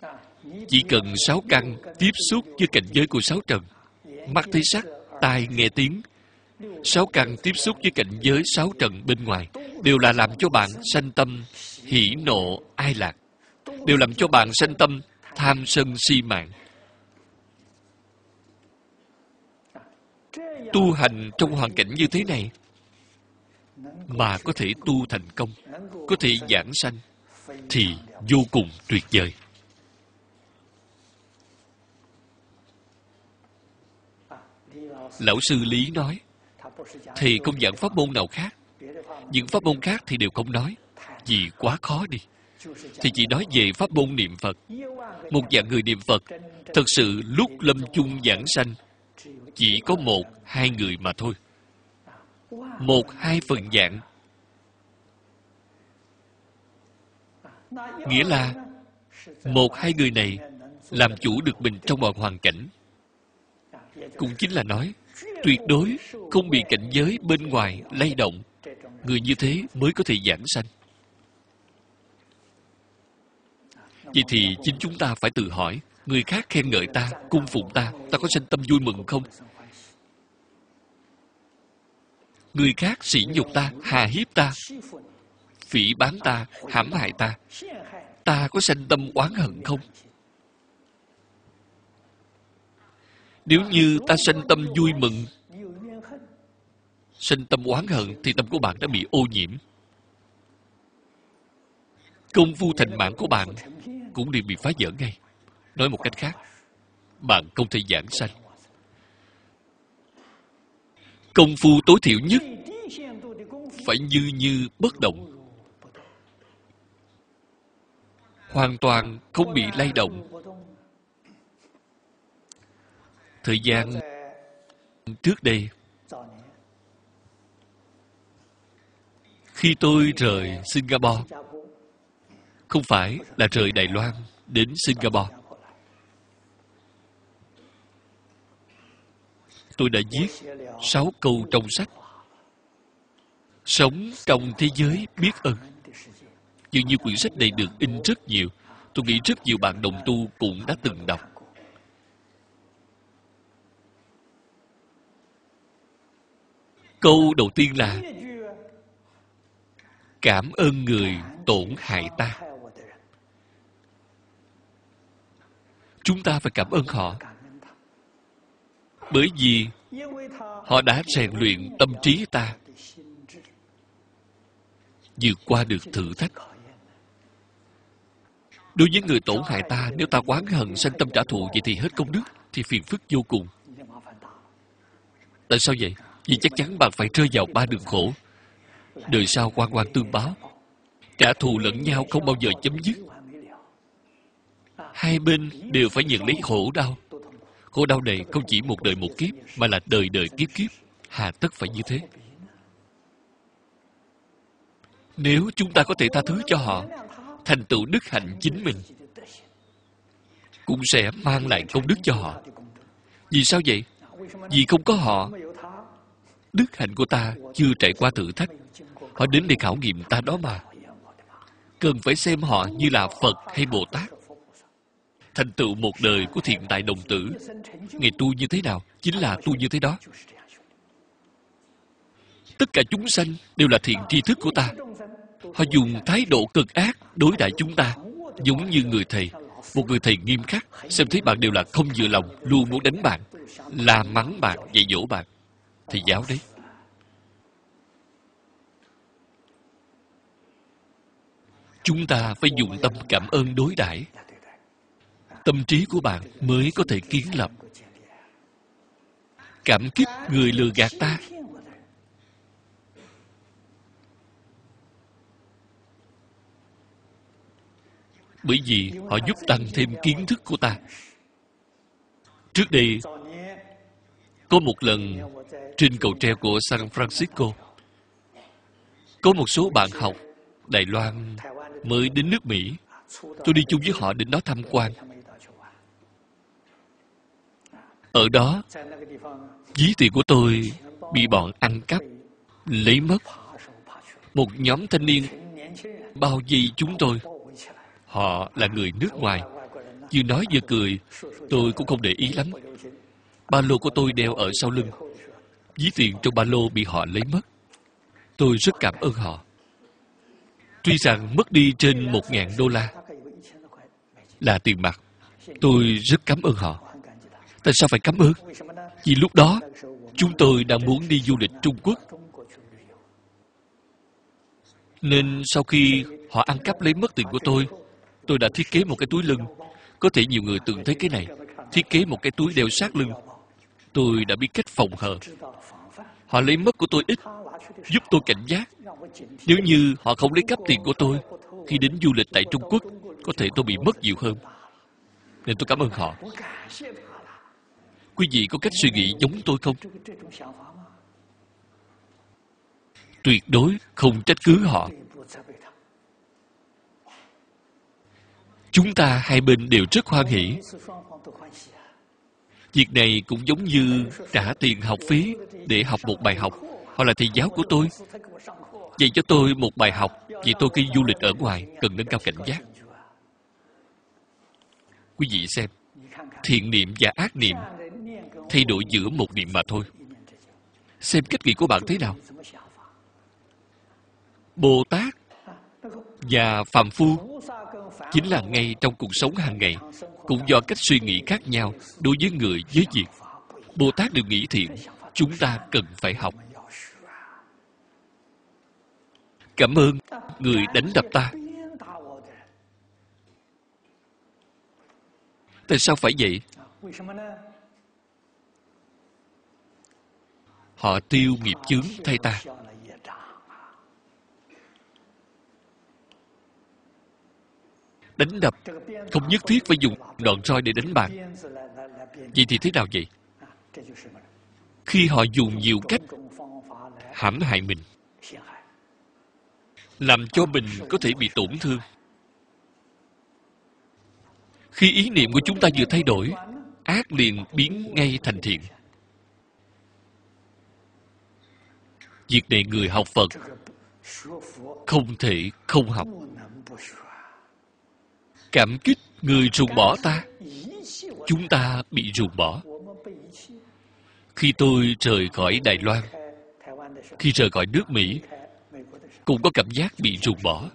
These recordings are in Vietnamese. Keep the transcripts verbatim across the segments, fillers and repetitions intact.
Chỉ cần sáu căn tiếp xúc với cảnh giới của sáu trần, mắt thấy sắc, tai nghe tiếng, sáu căn tiếp xúc với cảnh giới sáu trần bên ngoài, đều là làm cho bạn sanh tâm hỉ nộ ai lạc, đều làm cho bạn sanh tâm tham sân si mạng. Tu hành trong hoàn cảnh như thế này mà có thể tu thành công, có thể giảng sanh, thì vô cùng tuyệt vời. Lão sư Lý nói, thầy không giảng pháp môn nào khác, những pháp môn khác thì đều không nói, vì quá khó đi. Thì chỉ nói về pháp môn niệm Phật. Một vạn người niệm Phật, thật sự lúc lâm chung giảng sanh, chỉ có một, hai người mà thôi. Một, hai phần vạn. Nghĩa là một, hai người này làm chủ được mình trong mọi hoàn cảnh. Cũng chính là nói, tuyệt đối không bị cảnh giới bên ngoài lay động. Người như thế mới có thể giảng sanh. Vậy thì chính chúng ta phải tự hỏi, người khác khen ngợi ta, cung phụng ta, ta có sanh tâm vui mừng không? Người khác sỉ nhục ta, hà hiếp ta, phỉ báng ta, hãm hại ta, ta có sanh tâm oán hận không? Nếu như ta sanh tâm vui mừng, sanh tâm oán hận, thì tâm của bạn đã bị ô nhiễm. Công phu thành mạng của bạn cũng đều bị phá vỡ ngay. Nói một cách khác, bạn không thể giảng sanh. Công phu tối thiểu nhất phải như như bất động, hoàn toàn không bị lay động. Thời gian trước đây, khi tôi rời Singapore, không phải là rời Đài Loan đến Singapore, tôi đã viết sáu câu trong sách Sống trong thế giới biết ơn. Dường như quyển sách này được in rất nhiều. Tôi nghĩ rất nhiều bạn đồng tu cũng đã từng đọc. Câu đầu tiên là cảm ơn người tổn hại ta. Chúng ta phải cảm ơn họ, bởi vì họ đã rèn luyện tâm trí ta, vượt qua được thử thách. Đối với người tổn hại ta, nếu ta oán hận sanh tâm trả thù, vậy thì hết công đức, thì phiền phức vô cùng. Tại sao vậy? Vì chắc chắn bạn phải rơi vào ba đường khổ. Đời sau oan oan tương báo, trả thù lẫn nhau không bao giờ chấm dứt. Hai bên đều phải nhận lấy khổ đau. Khổ đau này không chỉ một đời một kiếp, mà là đời đời kiếp kiếp. Hà tất phải như thế? Nếu chúng ta có thể tha thứ cho họ, thành tựu đức hạnh chính mình, cũng sẽ mang lại công đức cho họ. Vì sao vậy? Vì không có họ, đức hạnh của ta chưa trải qua thử thách. Họ đến để khảo nghiệm ta đó mà. Cần phải xem họ như là Phật hay Bồ Tát. Thành tựu một đời của thiện tài đồng tử, ngày tu như thế nào, chính là tu như thế đó. Tất cả chúng sanh đều là thiện tri thức của ta. Họ dùng thái độ cực ác đối đãi chúng ta, giống như người thầy. Một người thầy nghiêm khắc, xem thấy bạn đều là không vừa lòng, luôn muốn đánh bạn, la mắng bạn, dạy dỗ bạn. Thầy giáo đấy. Chúng ta phải dùng tâm cảm ơn đối đãi. Tâm trí của bạn mới có thể kiến lập. Cảm kích người lừa gạt ta. Bởi vì họ giúp tăng thêm kiến thức của ta. Trước đây, có một lần trên cầu treo của San Francisco, có một số bạn học Đài Loan mới đến nước Mỹ. Tôi đi chung với họ đến đó tham quan. Ở đó, ví tiền của tôi bị bọn ăn cắp, lấy mất. Một nhóm thanh niên bao vây chúng tôi. Họ là người nước ngoài. Vừa nói vừa cười. Tôi cũng không để ý lắm. Ba lô của tôi đeo ở sau lưng. Ví tiền trong ba lô bị họ lấy mất. Tôi rất cảm ơn họ. Tuy rằng mất đi trên một ngàn đô la là tiền mặt, tôi rất cảm ơn họ. Tại sao phải cảm ơn? Vì lúc đó chúng tôi đang muốn đi du lịch Trung Quốc. Nên sau khi họ ăn cắp lấy mất tiền của tôi, tôi đã thiết kế một cái túi lưng. Có thể nhiều người từng thấy cái này. Thiết kế một cái túi đeo sát lưng. Tôi đã biết cách phòng hờ. Họ lấy mất của tôi ít, giúp tôi cảnh giác. Nếu như họ không lấy cắp tiền của tôi, khi đến du lịch tại Trung Quốc, có thể tôi bị mất nhiều hơn. Nên tôi cảm ơn họ. Quý vị có cách suy nghĩ giống tôi không? Tuyệt đối không trách cứ họ. Chúng ta hai bên đều rất hoan hỉ. Việc này cũng giống như trả tiền học phí để học một bài học. Họ là thầy giáo của tôi, dạy cho tôi một bài học vì tôi khi du lịch ở ngoài cần nâng cao cảnh giác. Quý vị xem, thiện niệm và ác niệm thay đổi giữa một niệm mà thôi. Xem cách nghĩ của bạn thế nào. Bồ Tát và phàm phu chính là ngay trong cuộc sống hàng ngày, cũng do cách suy nghĩ khác nhau đối với người với việc. Bồ Tát đều nghĩ thiện, chúng ta cần phải học. Cảm ơn người đánh đập ta. Tại sao phải vậy? Họ tiêu nghiệp chướng thay ta. Đánh đập không nhất thiết phải dùng đòn roi để đánh bạn. Vậy thì thế nào vậy? Khi họ dùng nhiều cách hãm hại mình, làm cho mình có thể bị tổn thương. Khi ý niệm của chúng ta vừa thay đổi, ác liền biến ngay thành thiện. Việc này người học Phật không thể không học. Cảm kích người ruồng bỏ ta, chúng ta bị ruồng bỏ. Khi tôi rời khỏi Đài Loan, khi rời khỏi nước Mỹ, cũng có cảm giác bị ruồng bỏ.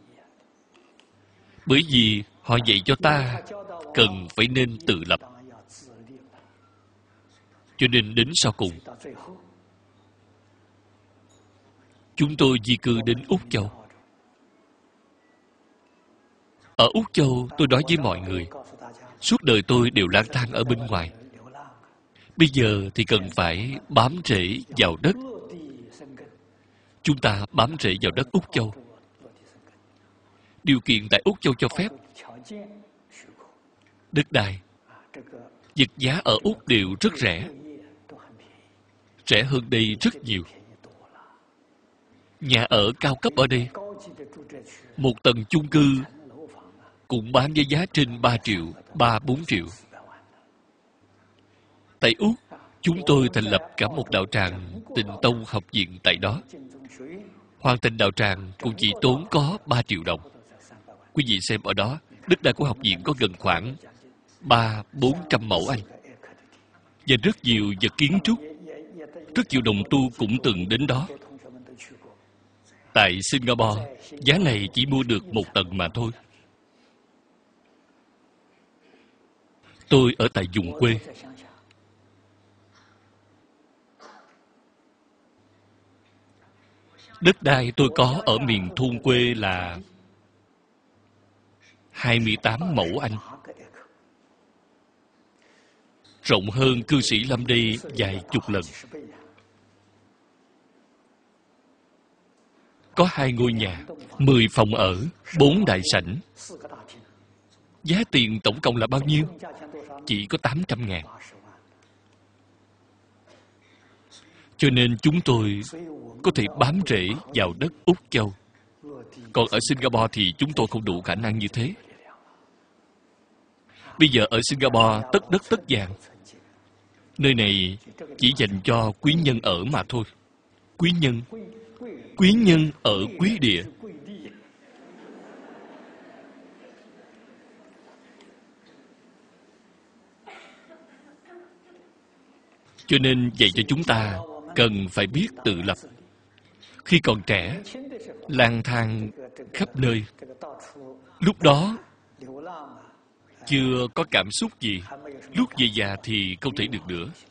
Bởi vì họ dạy cho ta cần phải nên tự lập. Cho nên đến sau cùng, chúng tôi di cư đến Úc Châu. Ở Úc Châu, tôi nói với mọi người, suốt đời tôi đều lang thang ở bên ngoài. Bây giờ thì cần phải bám rễ vào đất. Chúng ta bám rễ vào đất Úc Châu. Điều kiện tại Úc Châu cho phép. Đất đai, vật giá ở Úc đều rất rẻ. Rẻ hơn đây rất nhiều. Nhà ở cao cấp ở đây, một tầng chung cư cũng bán với giá trên ba triệu, ba bốn triệu. Tại Úc, chúng tôi thành lập cả một đạo tràng Tịnh Tông học viện tại đó. Hoàn thành đạo tràng cũng chỉ tốn có ba triệu đồng. Quý vị xem ở đó, đất đai của học viện có gần khoảng ba, bốn trăm mẫu Anh. Và rất nhiều vật kiến trúc, rất nhiều đồng tu cũng từng đến đó. Tại Singapore, giá này chỉ mua được một tầng mà thôi. Tôi ở tại vùng quê. Đất đai tôi có ở miền thôn quê là hai mươi tám mẫu Anh. Rộng hơn cư sĩ Lâm đây vài chục lần. Có hai ngôi nhà, mười phòng ở, bốn đại sảnh. Giá tiền tổng cộng là bao nhiêu? Chỉ có tám trăm ngàn. Cho nên chúng tôi có thể bám rễ vào đất Úc Châu. Còn ở Singapore thì chúng tôi không đủ khả năng như thế. Bây giờ ở Singapore tất đất tất vàng. Nơi này chỉ dành cho quý nhân ở mà thôi. Quý nhân. Quý nhân ở quý địa. Cho nên dạy cho chúng ta cần phải biết tự lập. Khi còn trẻ, lang thang khắp nơi. Lúc đó, chưa có cảm xúc gì. Lúc về già thì không thể được nữa.